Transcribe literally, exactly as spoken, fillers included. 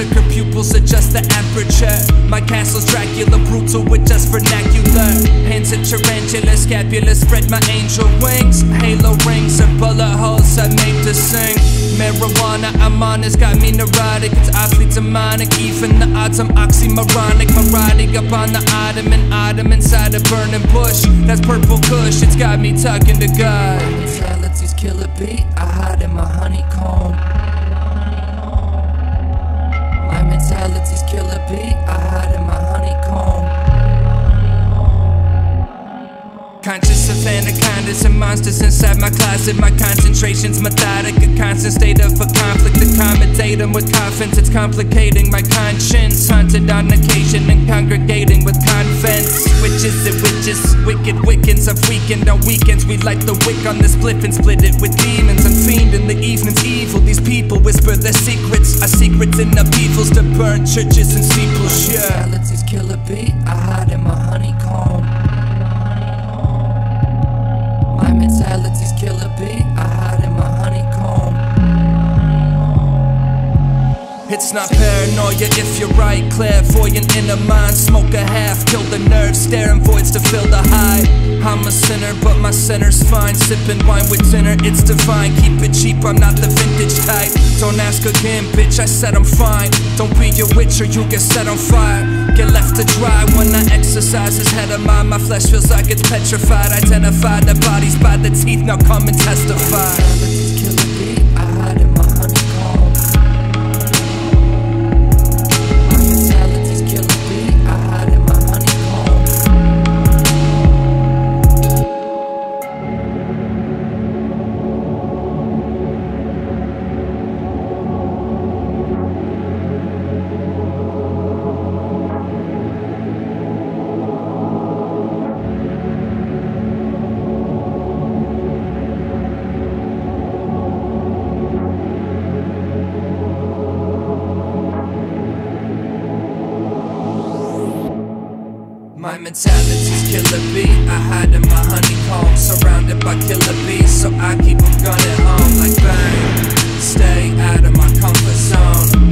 massacre, pupils adjust the aperture. My castle's Dracula, brutal with just vernacular. Hands of tarantula, scapulas, spread my angel wings. Halo rings and bullet holes I made to sing. Marijuana I'm on has got me neurotic. It's awfully demonic, even the odds I'm oxymoronic. My riding up on the ottoman, autumn inside a burning bush. That's purple kush, it's got me talking to God. My mentality's killer beat, I hide in my honeycomb. My mentality's killer beat, I hide in my honeycomb. Conscious of anacondas and monsters inside my closet. My concentration's methodic, a constant state of a conflict. Accommodate them with coffins, it's complicating my conscience. Haunted on occasion and congregating with convents. Witches and witches, wicked wiccans. I've weakened on weekends. We light the wick on the split and split it with demons. I'm fiend in the evening's evil. These people whisper their secrets. Our secrets in upheavals to burn churches and steeples. Yeah. Reality's killer beat, I hide in my honeycomb. My mentality's killer beat, I hide in my honeycomb. It's not paranoia if you're right, clairvoyant in a mind. Smoke a half, kill the nerves, staring voids to fill the high. I'm a sinner, but my center's fine. Sipping wine with dinner, it's divine. Keep it cheap, I'm not the vintage type. Don't ask again, bitch, I said I'm fine. Don't be a witch or you get set on fire. Get left to dry when I exercise this head of mine. My flesh feels like it's petrified. Identify the bodies by the teeth, now come and testify. Mentality's killer beat, I hide in my honeycomb. My mentality's killer beat, I hide in my honeycomb. My mentality's killer beat, I hide in my honeycomb. Surrounded by killer bees, so I keep them gunning home like bang. Stay out of my comfort zone.